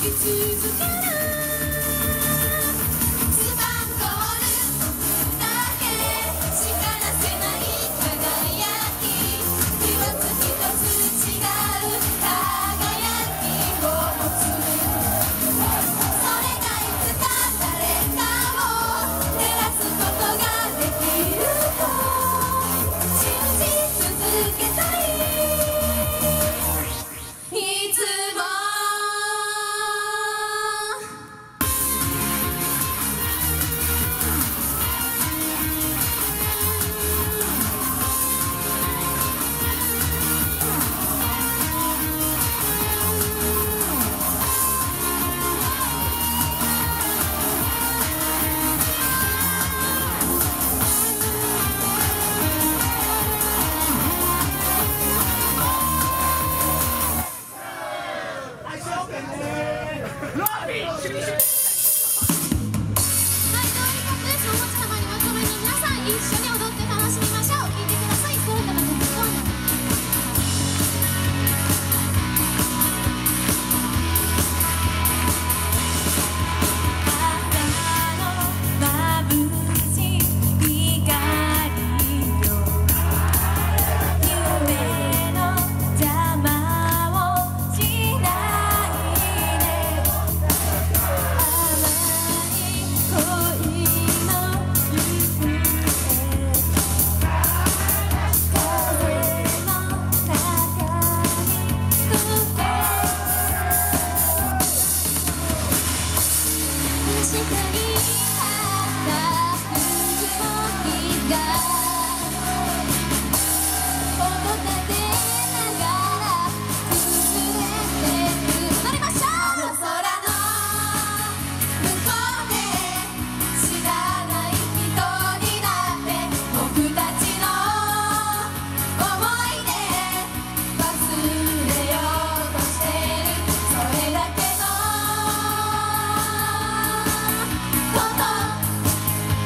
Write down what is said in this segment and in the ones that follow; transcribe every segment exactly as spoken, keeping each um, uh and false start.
「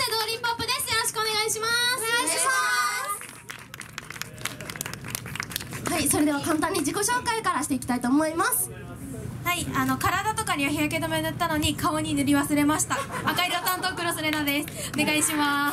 ドーリーポップです。よろしくお願いします。お願いします。はい、それでは簡単に自己紹介からしていきたいと思います。 はい、あの体とかには日焼け止め塗ったのに顔に塗り忘れました。赤色担当クロスレナです。お願いします。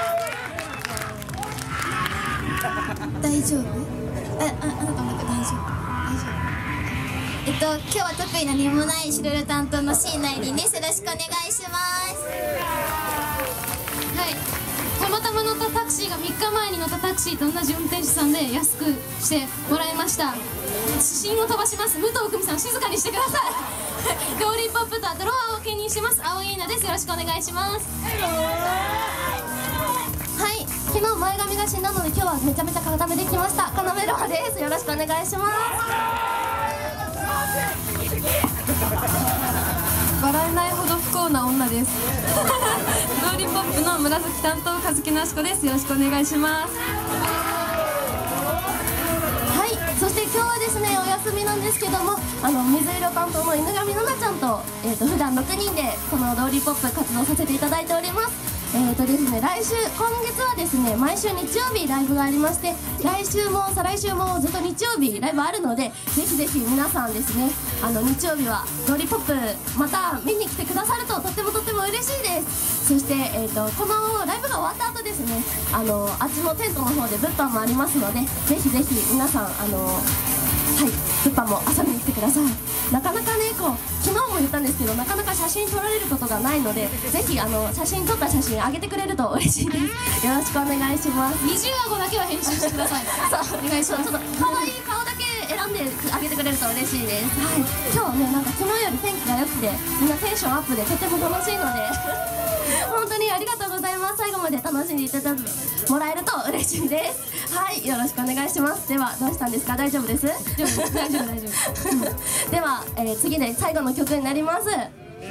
大丈夫？あ、あ、あなたも大丈夫？大丈夫。えっと今日は特に何もないシルル担当の椎名凛です。よろしくお願いします。 はい、たまたま乗ったタクシーがみっかまえに乗ったタクシーと同じ運転手さんで安くしてもらいました。指針を飛ばします。武藤久美さん、静かにしてください。ドーリーポップとドロワーを兼任してます青井優奈です。よろしくお願いします。 はい、昨日前髪が死んだので今日はめちゃめちゃ固めてきました。カナメロアです。よろしくお願いします。 笑えないほど不幸な女です。ドーリーポップの紫担当和樹なしこです。よろしくお願いします。 はい、そして今日はですねお休みなんですけども、あの水色担当の犬上奈々ちゃんと、えー、と普段ろくにんでこのドーリーポップ活動させていただいております。えーとですね、来週、今月はですね毎週日曜日ライブがありまして、来週も再来週もずっと日曜日ライブあるので、ぜひぜひ皆さんですね、あの日曜日はドーリーポップまた見に来てくださるととってもとっても嬉しいです。そして、えー、とこのライブが終わった後ですね、あのあっちのテントの方で物販もありますので、ぜひぜひ皆さんあのはい、物販も遊びに来てください。なかなかね、こう昨日も言ったんですけど、なかなか写真撮られることがないので、ぜひあの写真撮った写真上げてくれると嬉しいです。よろしくお願いします。 二重顎だけは編集してください。 そう、お願いします。ちょっと可愛い顔だけ選んであげてくれると嬉しいです。はい、今日ねなんか昨日より天気が良くてみんなテンションアップでとても楽しいので本当にありがとうございます。最後まで楽しんでいただいてもらえると嬉しいです。はい、よろしくお願いします。ではどうしたんですか？大丈夫です？ 大丈夫大丈夫大丈夫。 では、えー、次で最後の曲になります。さ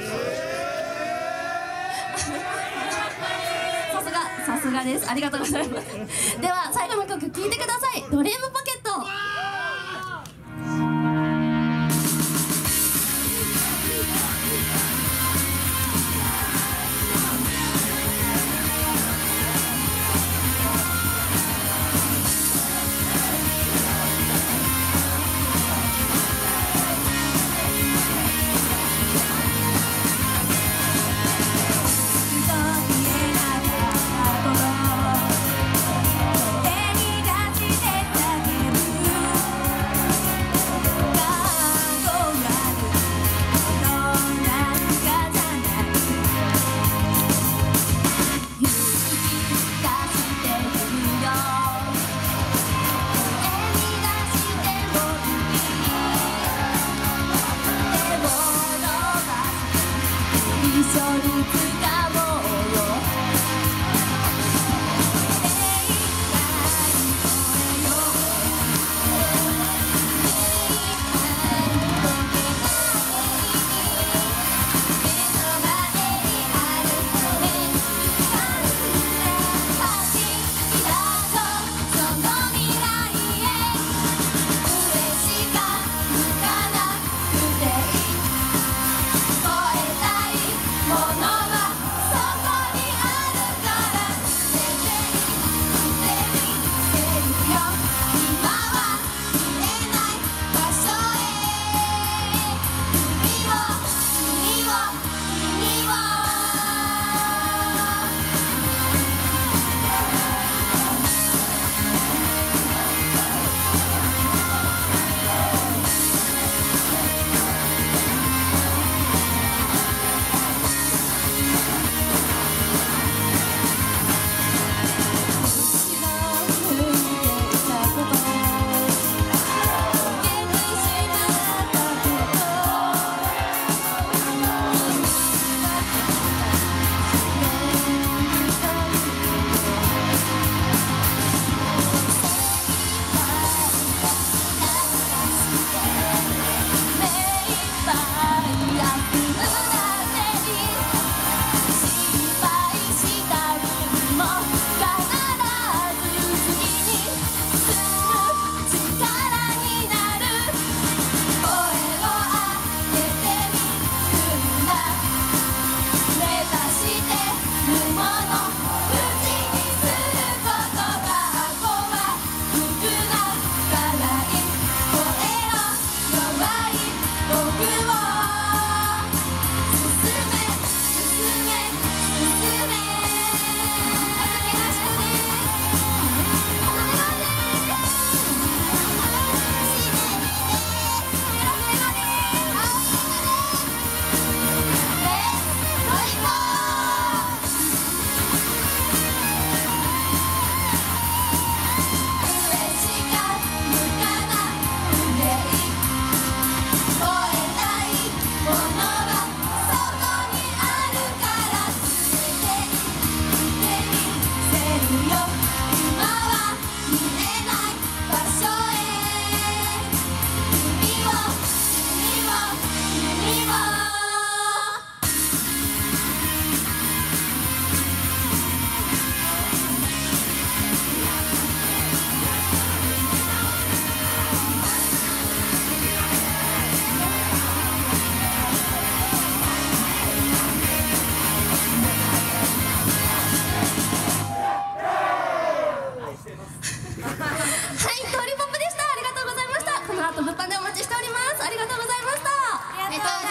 すがさすがです。ありがとうございます。では最後の曲聴いてください。ドリームポケット。 手に出して叫ぶ物販でお待ちしております。ありがとうございました。 ありがとうございました。